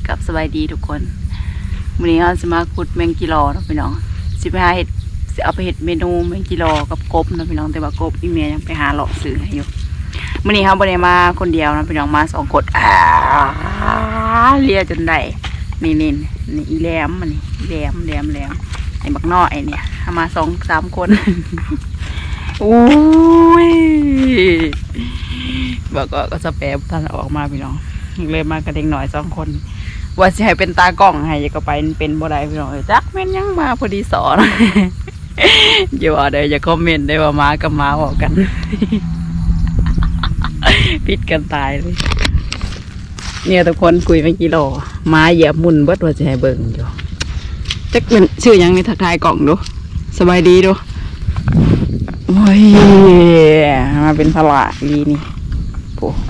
กับสบายดีทุกคนวันนี้เราจะมาขุดแมงกิโลนะพี่น้องสิไปหาเห็ดเอาไปเห็ดเมนูแมงกิโลกับกบนะพี่น้องแต่ว่ากบอีเมียยังไปหาหลอกซื้อให้อยู่วันนี้เราไม่ได้มาคนเดียวนะพี่น้องมา2 คนเลียจนได้นี่อีแหลมมันนี่แหลมไอ้บักน้อยเนี่ยมา2-3 คนอุ้ยบอกก็สเปรย์ท่านออกมาพี่น้องเลยมากระเด็งหน่อย2 คนว่าจะให้เป็นตากล้องให้ก็ไปเป็นบ่ได้พี่น้องจักแม่นยังมาพอดีสอนอย่าว่าเดี๋ยวอย่าคอมเมนต์ได้ว่ามากับมาบอกกันพิดกันตายเลยเนี่ยทุกคนคุยไม่กี่โลมาเหยียบมุนเบิดว่าจะให้เบิ่งอยู่จักเป็นชื่อยังในทักทายกล่องดูสบายดีดูโอ้ยมาเป็นพละดีนี่โอ้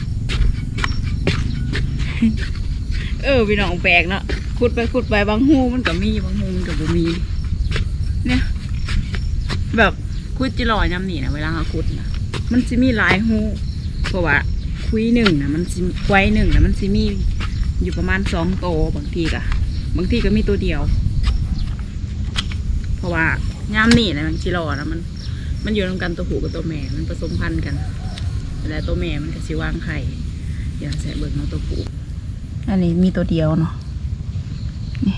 พี่น้องแปลกเนาะขุดไปบางหูมันก็มีบางหูมันก็บ่มีเนี่ยแบบขุดจิรอยำนี่นะเวลาเขาขุดนะมันจะมีหลายหูเพราะว่าคุย1นะมันควาย1นะมันจะมีอยู่ประมาณ2 โตบางทีก็มีตัวเดียวเพราะว่ายำนี่นะมันจิรอนะมันอยู่รวมกันตัวผู้กับตัวแม่มันผสมพันธุ์กันแล้วตัวแม่มันก็สิวางไข่อย่างแสบเบิกน้องตัวผู้อันนี้มีตัวเดียวเนาะนี่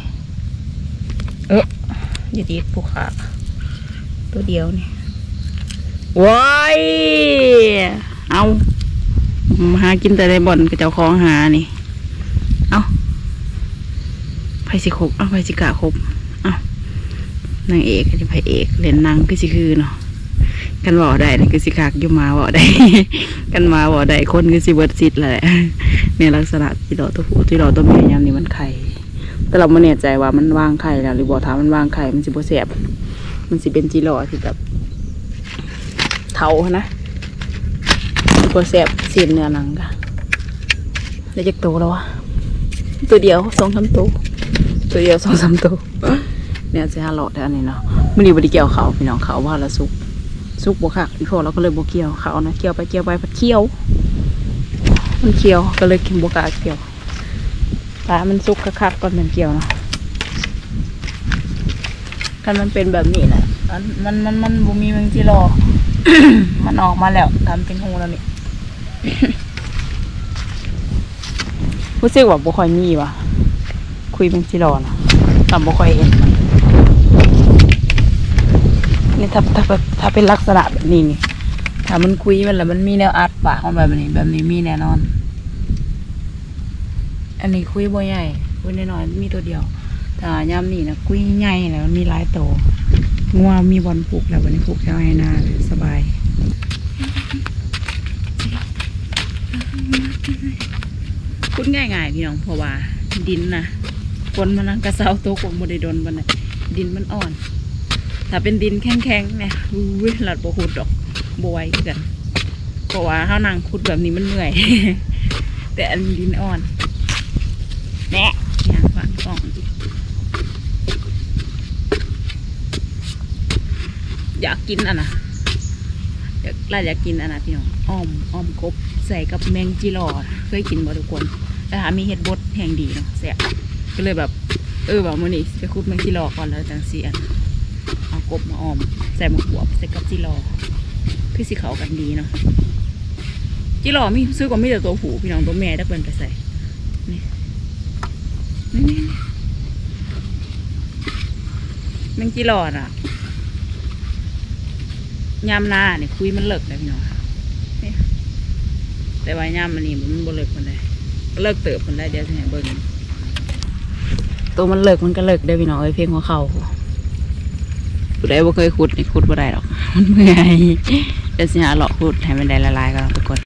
อย่าดีดผู้ขาตัวเดียวนี่ว้ายเอาหากินแต่ในบ่อนกับเจ้าของหานี่เอาไพสิคบเอาไพสิกะคบเอานางเอกกับพระเอกเล่นนางก็สิคือเนาะกันบ่ได้นี่คือสิคักอยู่มาบ่ได้กันมาบ่ได้คนคือสิเบิดสิทธิ์แหละเนี่ยลักษณะที่ดอกตัวผู้ที่ดอกตัวแม่ยามนี่มันไข่แต่เราไม่แน่ใจว่ามันวางไข่แล้วหรือบ่ถ้ามันวางไข่มันสิบ่แซ่บมันสิเป็นจิโร่ที่แบบเทานะบ่แซ่บเสียนเนื้อหนังค่ะได้จักโตแล้ววะตัวเดียว2-3 ตัวเดียว2-3 ตัวเนี่ยจะหาหลอดอันนี้เนาะมื้อนี้บ่ได้เกี่ยวเขาพี่น้องเขาว่าละสุกบ่คักอีกพอเราก็เลยบ่เกี่ยวเขานะเกี่ยวไปพัดเกี่ยวมันเกี่ยวก็เลยกินบ่กล้าเกี่ยวปลามันสุกคักก่อนมันเกี่ยวเนาะคันมันเป็นแบบนี้นะมันบ่มีแมงจีรอ มันออกมาแล้วทำเป็นหูแล้วนี่ รู้สึกว่าบ่ค่อยมีว่ะคุยแมงจีรอนะแต่บ่ค่อยเห็นมันนี่ถ้าเป็นลักษณะแบบนี้นี่ถ้ามันคุยมันแล้วมันมีแนวอัดปากมันแบบนี้มีแน่นอนอันนี้คุยบ่ใหญ่คุยน้อยๆมีตัวเดียวถ้ายามนี่นะคุยใหญ่แล้วมันมีหลายตัวงัวมีบอลผูกแล้ววันนี้ผูกแค่ให้หน้าสบายคุดง่ายๆพี่น้องเพราะว่าดินนะฝนมันกระเซาโตกบริดนวันนี้ดินมันอ่อนถ้าเป็นดินแข็งๆเนี่ยหลัดบ่ขุดดอกบ่ไหวกันเพราะว่าเขานั่งขุดแบบนี้มันเหนื่อย แต่อันดินอ่อนแน่อย่างฝากกล่องอยากกินอ่ะนะอยากกินอ่ะนะพี่น้องอ้อมกบใส่กับแมงจีรอเคยกินบ่ทุกคนแต่หามีเห็ดบดแห่งดีเนาะแซ่บก็เลยแบบแบบมื้อนี้ไปขุดแมงจีรอก่อนแล้วจังสิเอากบมาอ้อมใส่มะขวบใส่กับจีรอคือสิเขากันดีเนาะจีรอมีซื้อก่อนมีแต่ตัวผู้พี่น้องตัวแม่ได้เปิ่นไปใส่นี่แมงจีรอน่ะยามนาเนี่ยคุยมันเลิกเลยพี่น้องค่ะแต่ว่ายามมันนี่มันบ่เลิกมันเลยเลิกเติบมันได้เดี๋ยวจะให้เบิ่งตัวมันเลิกมันก็เลิกได้พี่น้องเพียงหัวเข่าผู้ใดบ่เคยขุดนี่ขุดบ่ได้หรอกมันเมื่อยเดี๋ยวสิหาหลอกขุดให้มันได้ละลายกันทุกคน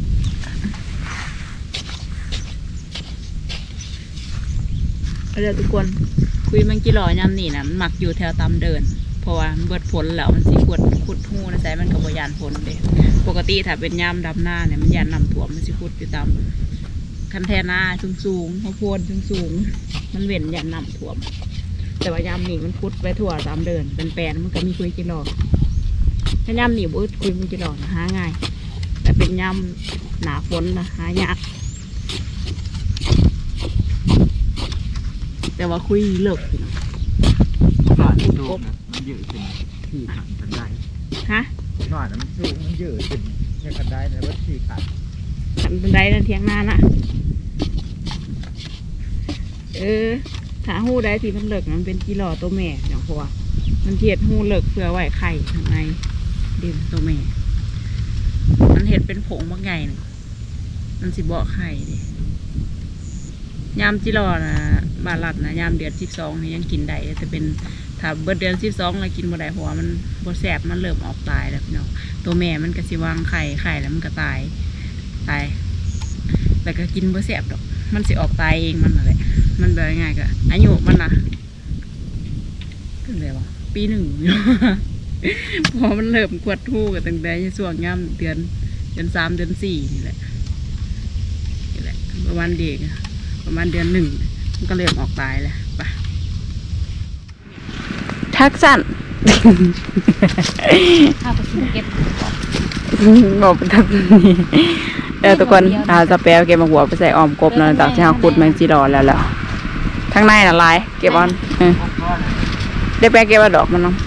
เดี๋ยวทุกคนคุยมันกี่หล่อยามนี่นะมันหมักอยู่แถวตามเดินเพราะว่ามันเบิดผลแล้วมันสิขุดหูนะใส่มันกับบยานผลเลยปกติถ้าเป็นยามดำหน้าเนี่ยมันยานนำถ่วมมันสิขุดอยู่ตามคันแทนาสูงพอโพนสูงมันเว้นยานนำถ่วมแต่ว่ายามนี่มันขุดไปทั่วตามเดินเป็นแปลนมันก็มีคุยกี่หล่อถ้ายามนี่บุ้คุยมันกี่หล่อนะหาง่ายแต่เป็นยามหนาฝนนะหายากแต่ว่าคุยเลิกหน่อยมันสูงนะมันเยอะขึ้นที่ขันกันได้ฮะหน่อยมันสูงมันเยอะขึ้นแค่กันได้แต่ว่าที่ขันขันบันไดนั่นเทียงนาน่ะถ้าหู้ได้ที่มันเลิกมันเป็นกิโลตัวแม่อย่างเพราะว่ามันเทียดหู้เลิกเพื่อไหวไข่ทางในดินตัวแม่มันเห็ดเป็นผงบางไงนึงมันสิบ่อไข่ดิยามจิรอนะบาลัดนะยามเดือน12นี่ยังกินได้แต่เป็นถ้าเบิดเดือน12เรากินบ่ได้เพราะว่ามันบ่แสบมันเริ่มออกตายแล้วพี่น้องตัวแม่มันก็สิวางไข่แล้วมันก็ตายแล้วก็กินบ่แสบดอกมันสิออกตายเองมันนั่นแหละมันแบบง่ายก็อายุมันนะขึ้นเลยวะปี1พอมันเริ่มกวดทู่กับตั้งแต่ช่วงย่ำเดือน3 เดือน 4นี่แหละประมาณเดือน1มันก็เริ่มออกตายแล้วไปทักสั้นข้าวไปกินเก็บบอกเป็นทักนี่ทุกคนจะแปลเก็บมาหัวไปใส่ออมกบนะจากที่เราขุดแมงจีรอแล้วทั้งในน่ะลายเก็บออนได้แปลเก็บว่าดอกมันน้อง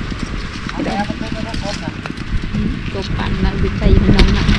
ตกปันนั่งดึกใส่มันน้องน่ะ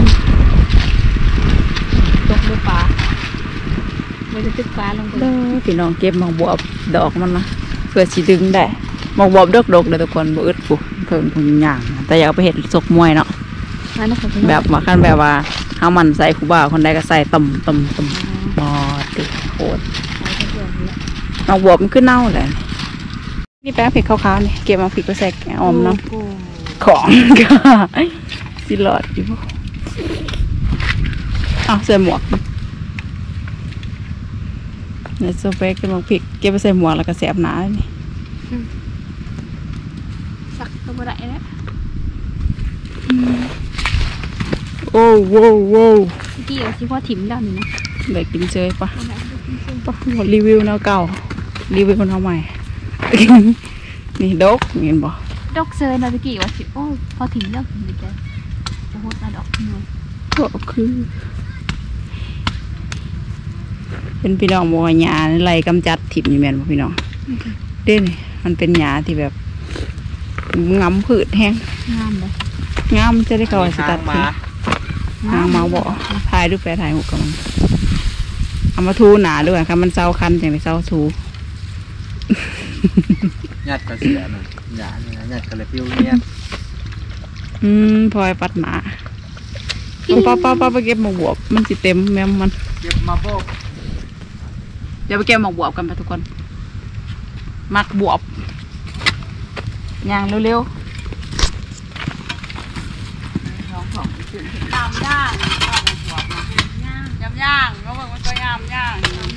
ตกด้วยปลาไม่ได้ตึกปลาลงไปพี่น้องเก็บมาบวบดอกมันนะเพื่อสีดึงได้มาบวบดกเลยทุกคนบ่อึดปุ๊บเพิ่มพุงย่างแต่อยากไปเห็ดซกมวยเนาะแบบว่าขั้นแบบว่าข้าวมันใส่คูบ่าคนใดก็ใส่ต่ำบอติโคตรมาบวบมันขึ้นเน่าเลยนี่แป้งผิดขาวๆนี่เก็บมาผิดก็ใส่ออมเนาะของก็สิหลอดอยู่เอาใส่หมวกเนี่ยโซเฟกเก็บมาผิดเก็บไปใส่หมวกแล้วก็แสบหนานี่สักตัวอะไรนะโอ้โว้ที่เอาที่พ่อถิ่มดำนี่นะได้กินเชยปะหมดรีวิวแนวเก่ารีวิวคนเอาใหม่นี่ดกเห็นบ่ดอกเซยนะตะกี้ว่าสิโอ้พอถิ่มดำดีใจจะโหดมาดอกนึงก็คือเป็นพี่น้องบัวหญ้าไรกำจัดถิ่มอยู่แม่นบ่พี่น้องเด้นี่มันเป็นหญ้าที่แบบงำผืดแห้งงามเลยงามจะได้เข้าสตัดทิ้งหางมาบ่ถ่ายรูปแปรถ่ายหุบกับมันเอามาทูหนาด้วยค่ะมันเศร้าคันจังไปเศร้าทูหยาดกระเสือน่ะหยาดนี่นะหยาดกระเปียวเนี่ยพลอยปัดหมาป้าไปเก็บหมกบวบมันสิเต็มแม่มันเก็บมาโบกเดี๋ยวไปเก็บหมกบวบกันไปทุกคนมักบวบย่างเร็วๆตามย่างย่างก็บอกว่าตัวย่าง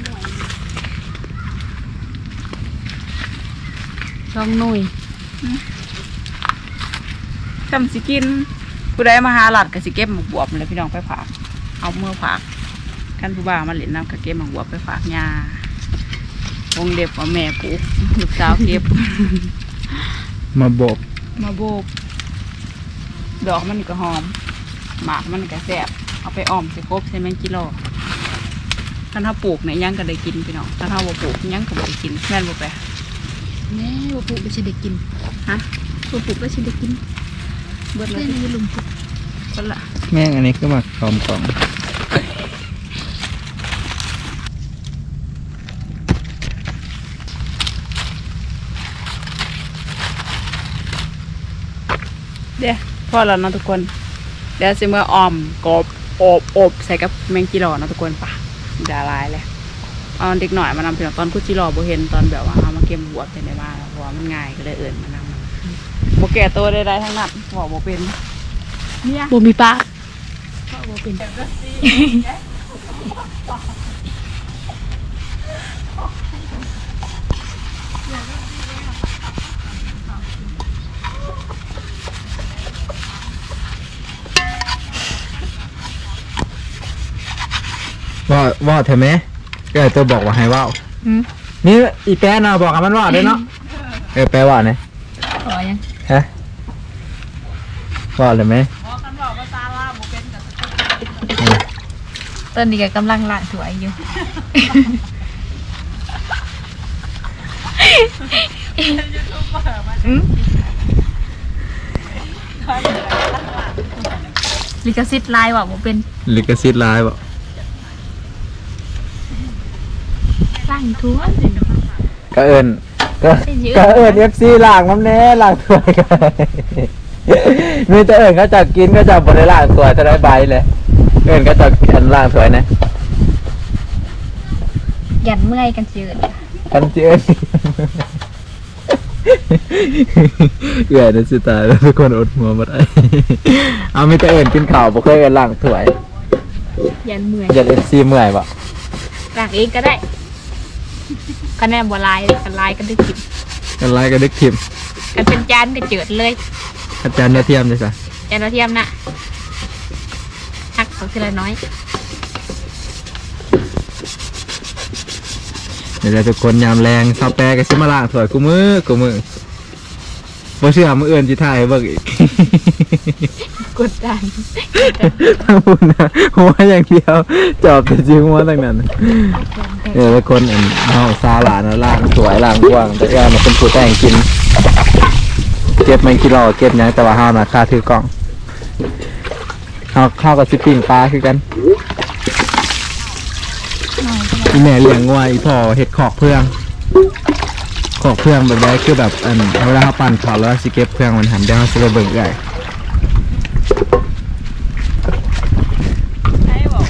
ช่องนุ่ยจำสิกินผู้ใดมาหาหลัดกับสิเก็บหมกบวบเลยพี่น้องไปฝากเอาเมื่อฝากกันผู้บ่าวมาเล่นน้ำกับเก็บหมกบวบไปฝากยาวงเด็บว่าแม่ปุ๊บลูกสาวเก็บมาโบกดอกมันก็หอมหมากมันก็แซ่บเอาไปอ้อมใส่กบใส่แมงกิโลถ้าเราปลูกเนี่ยยังก็ได้กินพี่น้องถ้าเราบ่ปลูกยังก็บ่ได้กินแม่นบ่ไปแม่บ่ปลูกไม่ใช่ได้กินฮะบ่ปลูกไม่ใช่ได้กินเบิดเลยในลุมปุ๊บคนละแม่งอันนี้ก็มาคอมกล่องเดี๋ยวพอแล้วนะทุกคนเดี๋ยวสิเมื่อออมกบอบใส่กับแมงจีรอนะทุกคนป่ะจะลายเลยเอาเด็กหน่อยมานำเพียงตอนคุจิรอโบเห็นตอนแบบว่าเอามาเก็บหัวเป็นได้บ้างหัวมันง่ายก็เลยเอิ่นมานำโบแก่ตัวได้ทั้งนั้นหัวโบเป็นเนี่ยโบมีปากโบเป็นว่าเถอะไหมก็ตัวบอกว่าให้ว่านี่อีแปะนะบอกกับมันว่าด้วยเนาะแปลว่าไงยังฮะว่าเลยไหมตอนนี้ก็กำลังล้างถ้วยอยู่ลิขสิทธิ์ลายว่าผมเป็นลิขสิทธิ์ลายบ่ร่างทั่วก็เอิ้นก็เอิ้น FC ล้างมันแน่ล้างถ้วยก็มีแต่เอิ้นเขาจะกินก็จะบ่ได้ล้างถ้วยจะได้ใบเลยเอิ้นก็จะอันล้างถ้วยนะยันเมื่อยกันจืดคันเจือนเอื่อยนะสิตายแล้วทุกคนอดหัวมาได้เอามีแต่เอิ้นกินข้าวบ่เคยเอิ้นล้างถ้วยยันเมื่อยอย่า FC เมื่อยบ่ล้างเองก็ได้คะแนนบัวลายกันลายกันได้กินกันไลก็ดึกทิมกันเป็นจานก็จืดเลยอาจารย์เนี่ยเทียมเลยจ้ะจานเราเทียมนะหักเขาทีละน้อยเดี๋ยวทุกคนยามแรงซาแปรก็สิมาล้างถ้วยกูมือบ่เชื่อมื้ออื่นสิถ่ายให้เบิ่งอีกกดดันทั้งพุ่นนะหัวอย่างเดียวจอบแต่จริงหัวทั้งนั้นทุกคนเฮาซาหลานล้างถ้วยล้างกว้างแต่เอื้อมันเป็นผู้แต่งกินเก็บมันกิโลเก็บหยังแต่ว่าเฮาน่ะค่าถือกล้องเฮาเข้ากับสิปิ้งปลาคือกันอีแม่เลี้ยงงัวอีพ่อเฮ็ดขอกเพื่องแบบนี้คือแบบเวลาเขาปั่นเขาแล้วสิเก็บเพื่องมันหันเดี๋ยวเขาจะไปเบิ่งใหญ่ไปบอก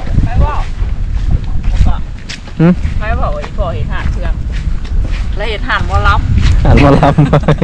หึไปบอกว่าอีพ่อเห็นห่านเพื่อนแล้วเห็นห่านว่าล้หันมาลำ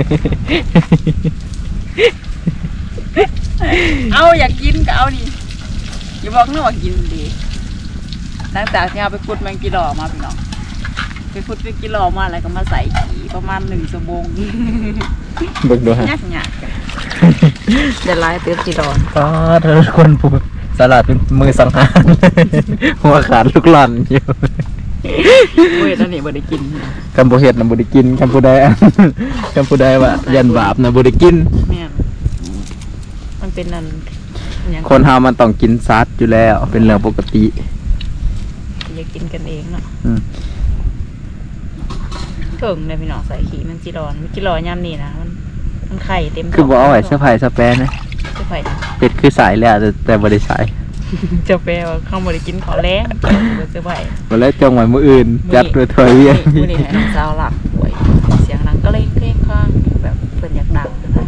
เอาอยากกินก็เอาดิอย่าบอกนึกว่ากินดีหลังจากที่เอาไปขุดแมงกีดอมาพี่น้องไปขุดแมงกีดอมาแล้วก็มาใส่ขี้ประมาณ1 ชั่วโมงเบิ่งดูฮะยากเดี๋ยวไล่ตื้อกีดอก็ทุกคนพูดสลัดเป็นมือสังหาร หัวขาดลูกหล่อนอยู่เว้ยตอนนี้บ่ได้กินคำพูเห็ดนะบ่ได้กินคำพูใด คำพูใดว่ายันบาปนะบ่ได้กินแม่นมันเป็นนั่นหยังคนเฮามันต้องกินซัดอยู่แล้วเป็นเรื่องปกติอยากกินกันเองเนาะอืมถึงเลยพี่น้องใส่ขี้มันจีรอนมันจีรอนยามนี้นะมันไข่เต็มคือบ่เอาไว้เสื้อผ้าสแปรนะจะไข่เป็ดคือสายแล้วแต่บ่ได้สายจะแปลว่าข้าวบ่ได้กินข้าวแล้งจะไข่บ่แล้วจงไว้มื้ออื่นจัดด้วยถ้วยเวียนมื้อนี้ให้น้องสาวหลับป่วยเสียงดังก็เล่งข้างแบบเพิ่นอยากดังนะ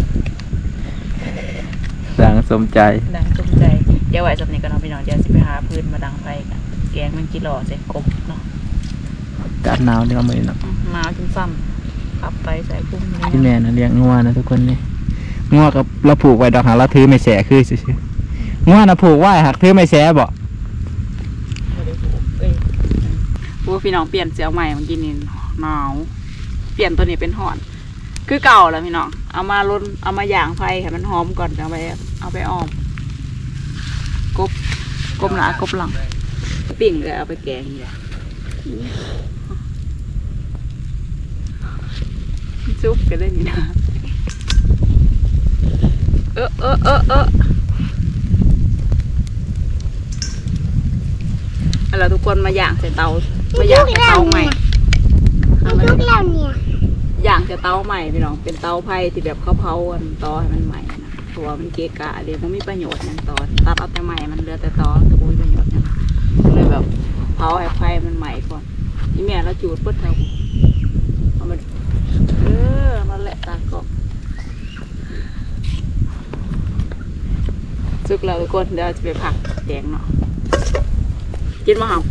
ดังสมใจดังสมใจเดี๋ยวไว้สำนี้ก็น้องพี่น้องเดี๋ยวสิไปหาพื้นมาดังไฟกันแกงมันจีรอใส่กบเนาะกัดหนาวนี่ว่ามื้อนี้เนาะมาจนซ้ำขับไปใส่กุ้งพี่แม่นะเลี้ยงงัวนะทุกคนนี่งัวกับเราผูกไว้ดอกหาเราถือไม่แสคือซื่อๆงัวนะผูกไว้หักถือไม่แสบ่พวกพี่น้องเปลี่ยนเสื้อใหม่เมื่อกี้นี่หนาวเปลี่ยนตัวนี้เป็นห่อน คือเก่าแล้วพี่น้องเอามาล้นเอามาย่างไฟให้มันหอมก่อนเอาไปอ้อมกบหนากบหลังปิ่งเลยเอาไปแกงนี่แหละซุปกันได้นี่นะแล้วทุกคนมาย่างใส่เตามาย่างใส่เตาใหม่ย่างใส่เตาใหม่พี่น้องเป็นเตาไผ่ที่แบบเขาเผากันตอให้มันใหม่นะตัวมันเกะกะเดี๋ยวมันมีประโยชน์อย่างตอนตัดเอาแต่ใหม่มันเหลือแต่ตอแต่ไม่มีประโยชน์อย่างเลยแบบเผาให้ไฟมันใหม่ก่อนนี่แม่เราจูดเพื่อเราเอามันนั่นแหละตากบสุกแล้วทุกคนเดี๋ยวจะไปผักแดงเนาะกินมาเหรอ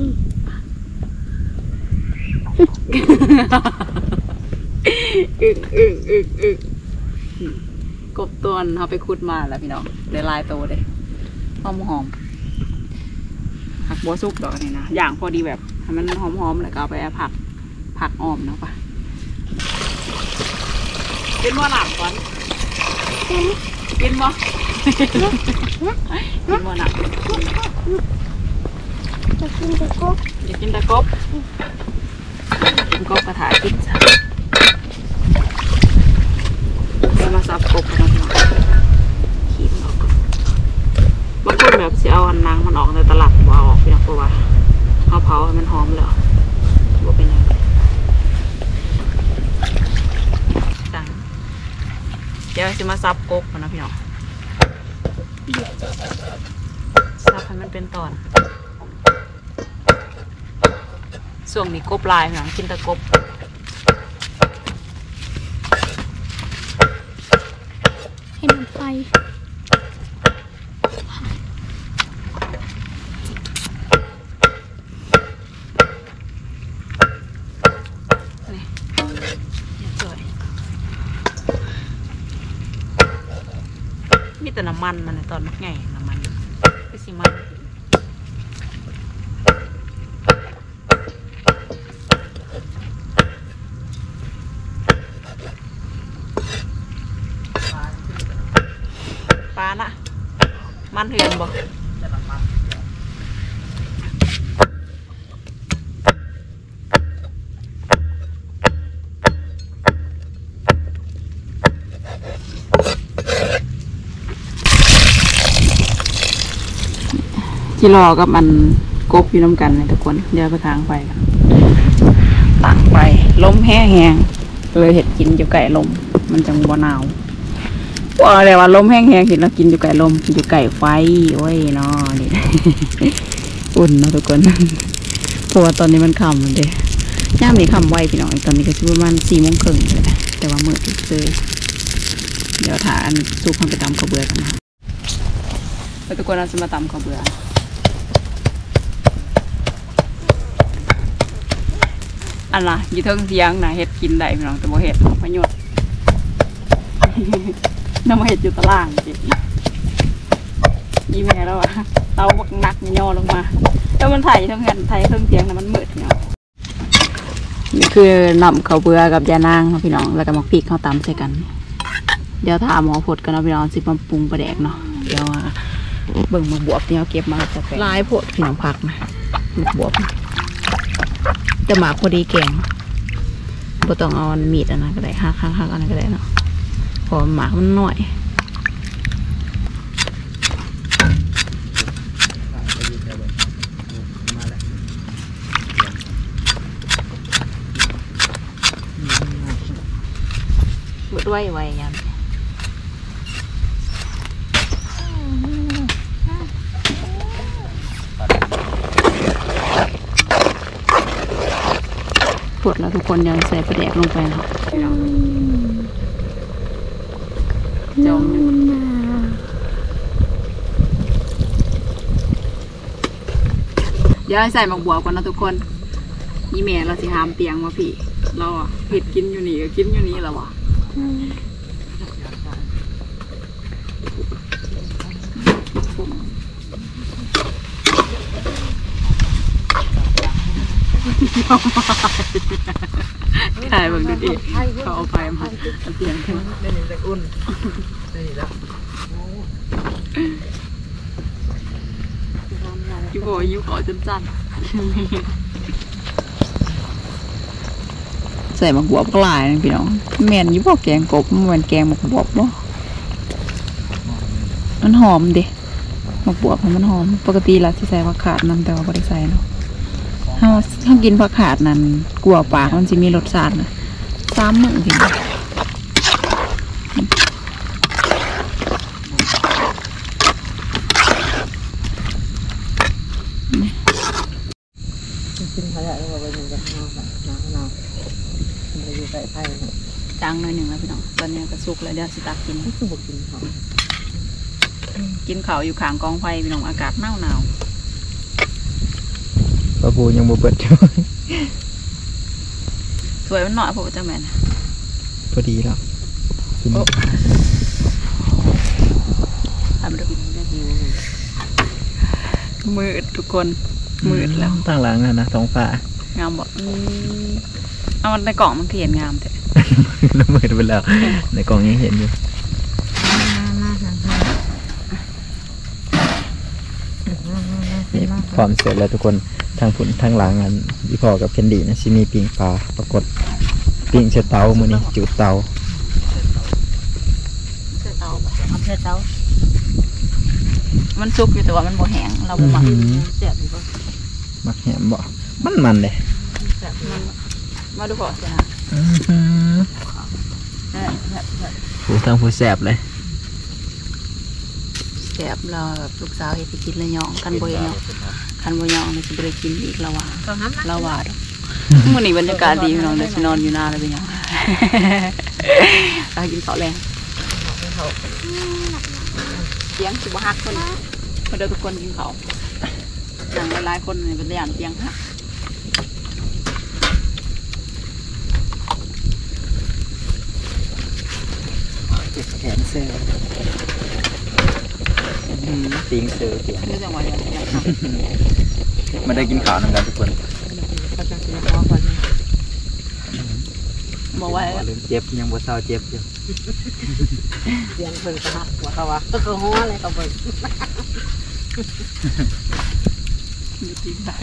อึ่งกบตัวนั้นเขาไปขุดมาแล้วพี่น้องได้ลายโตเลยหอมผักบัวซุกดอกนี่นะอย่างพอดีแบบให้มันหอมๆแล้วก็เอาไปผักอ้อมเนาะปะกินบ่หนักก่อนกินบ่กินบ่หนักอยากกินแต่กบกินกบกระถายกินซะจะมาซับกบกันหน่อยขีดออกบางคนแบบจะเอาอันนางมันออกในตลาดว่าออกไปนะเพราะว่าเขาเผาให้มันหอมแล้วว่าเป็นยังไงจะมาซับกบนะพี่น้องซับให้มันเป็นตอนส่วนนี้กบลายพี่น้องกินแต่กบให้มันไฟมีแต่น้ำมันมันในตอนมักไงน้ำมันไปสิมันปลาละมันเหือนบ่ที่รอกับมันกบอยู่น้ำกันเลยทุกคนเดี๋ยวไปทางไปกันต่างไปลมแห้งเลยเห็ดกินอยู่ไก่ลมมันจังบ่หนาวว่าอะไรว่าลมแห้งเห็นแล้วกินอยู่ไก่ลมกินอยู่ไก่ไฟโอ้ยเนาะนี่ อุ่นเนาะทุกคนเพราะว่าตอนนี้มันค่ำเลยย่ามนี้ค่ำไวพี่น้องตอนนี้ก็ช่ประมาณ4:30เลยแต่ว่ามืดเลยเดี๋ยวถ่าอันสู้ความไปตำข้าวเบื่อกันนะแล้วทุกคนเราจะมาตำข้าวเบื่ออันน่ะอยู่เทิงเทียงนะเห็ดกินได้พี่น้องแต่บ่เห็ดประโยชน์น้ำมาเห็ดอยู่ตารางจิยี่แม่แล้ววะเตาบักหนักย่อลงมาแล้วมันไถ่ทั้งเงินไถ่ทั้งเทียงนะมันมืดพี่น้องนี่คือนำข้าวเบื่อกับยานางพี่น้องแล้วก็มาพริกข้าวตำใส่กันเดี๋ยวถามหมอผดกันนะพี่น้องสิมาปรุงปลาแดกเนาะเดี๋ยวเบิ่งมาบวบเนี่ยเก็บมาจะลายผดพี่น้องผักนะบวบจะหมาพอดีแกงบ่ต้องเอามีดอันนั้นก็ได้หักอันนั้นก็ได้เนาะพอหมามันหน่อยบดไว้ยันปวดแล้วทุกคนยังใส่ปลาแดกลงไปเนาะจมเดี๋ยวใส่หมักบัวก่อนนะทุกคนยี่แม่เราสิหามเตียงมาพี่เราอ่ะเผ็ดกินอยู่นี่ก็กินอยู่นี่แล้ววะถ่ายเบิ่งดูดิเขาเอาไปมาเตียงขึ้นได้หนึ่งจากอุ่นได้แล้วยูโบยูขอจนจันใส่หมักบวบกลายนะพี่น้องแม่นยูบอกแกงกบมันแกงหมักบวบบ่มันหอมดิหมักบวบมันหอมปกติเราที่ใส่ผักขาดนั่นแต่ว่าไม่ได้ใส่เนาะถ้ากินผักขาดนั่นกลัวปากมันจะมีรสชาตินะ3 มื้อพี่กินไผ่แล้วก็ไปอยู่กับน้ำมันไปอยู่ใส่ไผ่จางหน่อยหนึ่งแล้วพี่น้องตอนนี้ก็สุกแล้วเดี๋ยวสิตักกินคือบอกกินเขากินข้าวอยู่ข้างกองไฟพี่น้องอากาศหนาวปลาบูยังบ่เปิดอยู่สวยมันหน่อยพวกเจ้าแม่พอดีแล้วทำดูมืดทุกคนมืดแล้วตั้งหลังนะท้องฟ้างามบอกเอาในกล่องมันเห็นงามแต่น้ำมืดไปแล้วในกล่องยังเห็นอยู่พร้อมเสร็จแล้วทุกคนทางฝุ่นทางหลังอันพี่พอกับเคนดี้นะชิมีปิงปลาปรากฏปิงเชเตามือนี่จุดเตามันสุกอยู่แต่ว่ามันบ่แห้งเราบ่มักเสียบอยู่บ่มักแหมบ่มันเลยมาดูพอสิฮะผู้ทั้งผู้แสบเลยแสบเราแบบลูกสาวเฮ็ดไปกินเลยยองคันบ่เฮ็ดยองคันบ่ยองนี่สิบ่ได้กินอีกแล้วว่าเราว่าดอกมื้อนี้บรรยากาศดีพี่น้องเดี๋ยวสินอนอยู่หน้าแล้วพี่น้องเรากินข้าวแรงเตียงสิบ่ฮักคนเดี๋ยวทุกคนกินข้าวนั่งหลายๆคนนี่เป็นย่านเตียงฮักแขนเสือติงเสือเสียงนี่จังหวะอย่างฮักมาได้กินข้าวนำกันทุกคนบอกว่าเริ่มเจ็บยังบ่เศร้าเจ็บอยู่เสียงเพิ่นก็ฮักว่าเขาว่าก็ฮ้อเลยเขาเบิ่งอยู่ที่ไหน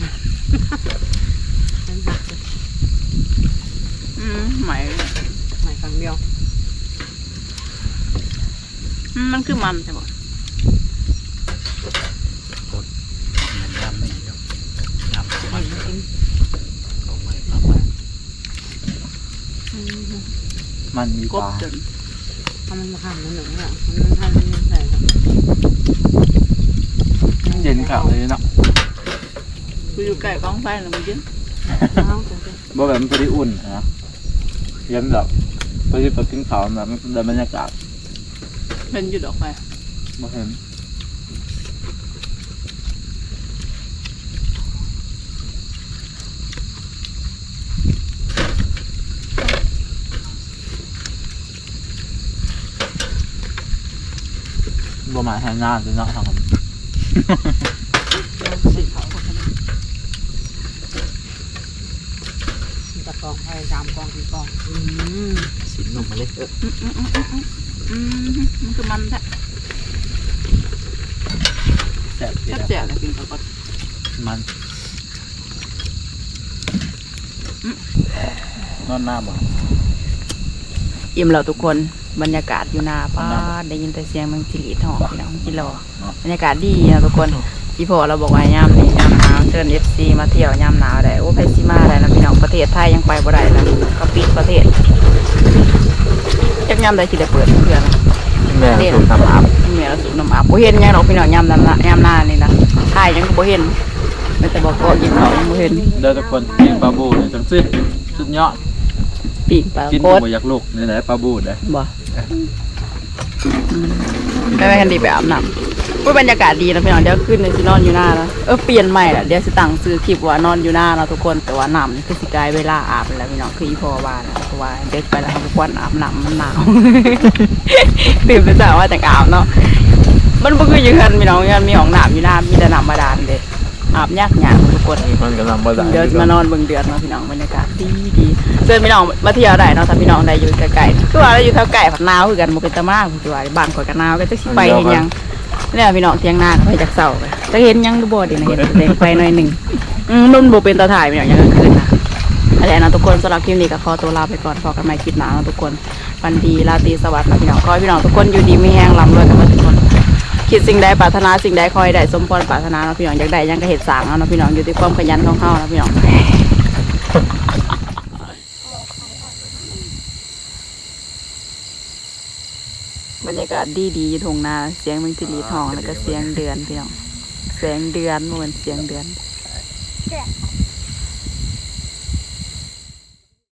ใหม่ใหม่ครั้งเดียวมันคือมันใช่ปะมันยำไม่เดียวมยำันกินมันมีกปบลาจนทำมันมาหั่นมันหนึ่งเนี่ยมันหั่นมันใส่เย็นข่าวเลยเนาะกูอยู่ใกล้กองไฟแล้วมันเย็นเอาจังบ่แบบมันพอดีอุ่นนะเย็นแบบพอดีไปกินข้าวแบบมันได้บรรยากาศเป็นอยู่ดอกไฟบ่เห็นบ่มาแห้งงานเลยเนาะทางผมสีขาวคนนั้นๆตะกองไอ้3กอง4กองสินนมมาเลยมันคือมันแท้แซ่บดีแซ่บๆเลยกินกับมันนอนหน้าบ่อิ่มแล้วทุกคนบรรยากาศอยู่หน้าป้าได้ยินแต่เสียงมันสิริทองพี่น้องกินรอบรรยากาศดีนะทุกคนที่พ่อเราบอกว่ายามนี้ยามหนาวเชิญ FC มาเที่ยวยามหนาวได้โอ้ไปซิมาได้นะพี่น้องประเทศไทยยังไปบ่ได้นะก็ปิดประเทศจักยามใดสิได้เปิดเพื่อนแม่สูบน้ำอาบเมียเราสูบน้ำอาบบ่เห็นหยังดอกพี่น้องยามนั้นยามหน้านี่นะถ่ายหยังก็บ่เห็นแม้แต่บอกก็กินข้าวยังบ่เห็นเด้อทุกคนกินปลาบูเนี่ยจังซี่สุดยอดปีกปลากินโคตรบ่อยากลูกนี่แหละปลาบูเด้อบ่ไม่ไปกันดีไปอาบน้ำบรรยากาศดีนะพี่น้องเดี๋ยวขึ้นเลยสินอนอยู่หน้าแล้วเปลี่ยนใหม่ละเดี๋ยวสิตั้งซื้อคลิปว่านอนอยู่หน้าเราทุกคนแต่ว่าน้ำนี่คือสิกลายเวลาอาบแล้วพี่น้องคืออีพอว่านะเพราะว่าเด็กไปแล้วทุกวันอาบน้ำมันหนาว ตื่นไปแต่ว่าแต่อาบเนาะมันบ่คืออยู่กันพี่น้องกันมีห้องน้ำอยู่หน้ามีแต่น้ำบาดาลเด้อาบยากทุกคนมันกำลังบ่ได้เดี๋ยวจะมานอนเบิ่งเดือนเนาะพี่น้องบรรยากาศดีเชิญพี่น้องมาเที่ยวได้เนาะถ้าพี่น้องได้อยู่ใกล้ๆคือว่าเราอยู่แถวใกล้ผัดนาวคือกันบ่เป็นตะมากคือว่าบ้านข่อยกันนาวก็จักสิไปเฮ็ดหยังเนี่ยพี่น้องเที่ยงนาไปจากเช้าจะเห็นหยังดูบ่เดี๋ยวนะเห็นแดงไฟหน่อยนึงมันบ่เป็นตาถ่ายพี่น้องยังกลางคืนนะอะไรนะทุกคนสำหรับคลิปนี้ก็ขอตัวลาไปก่อนพบกันใหม่คลิปหน้านะทุกคนวันดีราตรีสวัสดิ์นะพี่น้องขอให้พี่น้องทุกคนอยู่ดีมีแรงร่ำรวยกันทุกคนคิดสิ่งใดปรารถนาสิ่งใดคอยได้สมพรปรารถนาเนาะพี่น้องอยากได้หยังก็เฮ็ดสร้างเอาเนาะพี่น้องอยู่ที่ความขยันของเฮานะพี่น้องบรรยากาศดีๆอยู่ทุ่งนาเสียงมันจิรีทองแล้วก็เสียงเดือนพี่น้องเสียงเดือนเหมือนเสียงเดือน